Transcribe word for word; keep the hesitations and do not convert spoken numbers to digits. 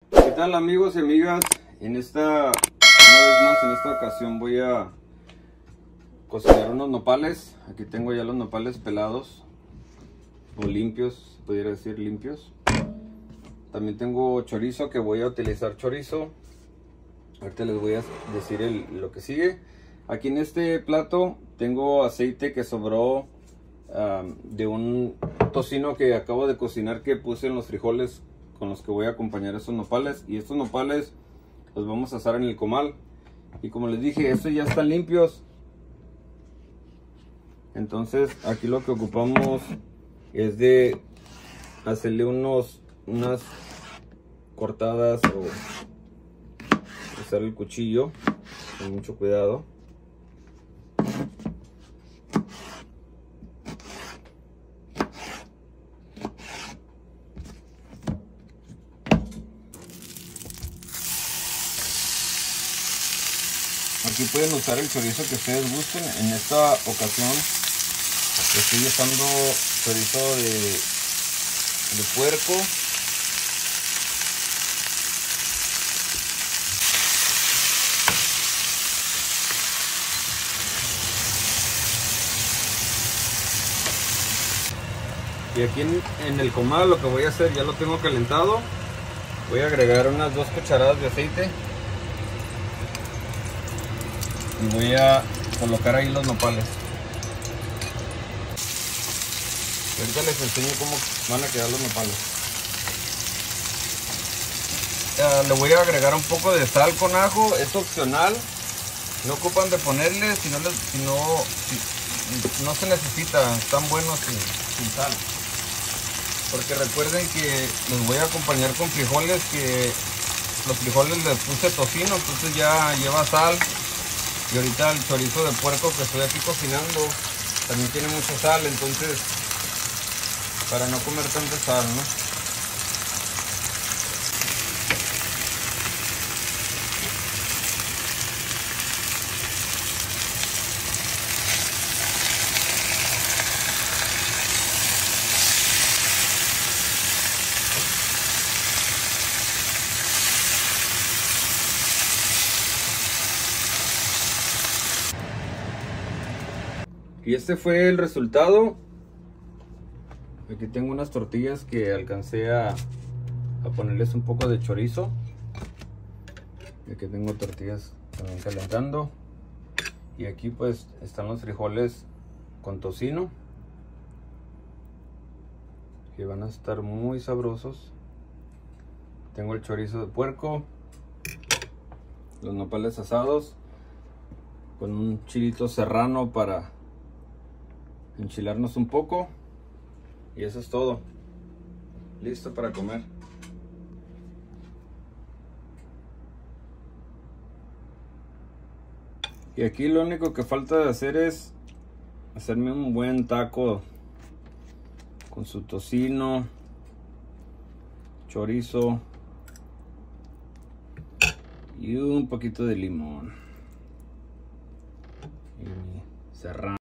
¿Qué tal, amigos y amigas? En esta, una vez más, en esta ocasión voy a cocinar unos nopales. Aquí tengo ya los nopales pelados o limpios, pudiera decir limpios. También tengo chorizo, que voy a utilizar chorizo. Ahorita les voy a decir el, lo que sigue. Aquí en este plato tengo aceite que sobró um, de un tocino que acabo de cocinar, que puse en los frijoles con los que voy a acompañar estos nopales. Y estos nopales los vamos a asar en el comal. Y como les dije, estos ya están limpios. Entonces aquí lo que ocupamos es de hacerle unos unas cortadas o usar el cuchillo con mucho cuidado. Aquí pueden usar el chorizo que ustedes gusten. En esta ocasión estoy usando chorizo de, de puerco. Y aquí en, en el comal lo que voy a hacer, ya lo tengo calentado. Voy a agregar unas dos cucharadas de aceite. Y voy a colocar ahí los nopales. Ahorita les enseño cómo van a quedar los nopales. Uh, le voy a agregar un poco de sal con ajo, es opcional. No ocupan de ponerle, si no, les, si no, si, no se necesita, están buenos sin, sin sal. Porque recuerden que los voy a acompañar con frijoles, que los frijoles les puse tocino, entonces ya lleva sal. Y ahorita el chorizo de puerco que estoy aquí cocinando también tiene mucha sal, entonces para no comer tanta sal, ¿no? Y este fue el resultado. Aquí tengo unas tortillas que alcancé a, a ponerles un poco de chorizo. Y aquí tengo tortillas también calentando. Y aquí pues están los frijoles con tocino, que van a estar muy sabrosos. Tengo el chorizo de puerco, los nopales asados con un chilito serrano para enchilarnos un poco, y eso es todo, listo para comer. Y aquí lo único que falta de hacer es hacerme un buen taco con su tocino, chorizo y un poquito de limón y serrano.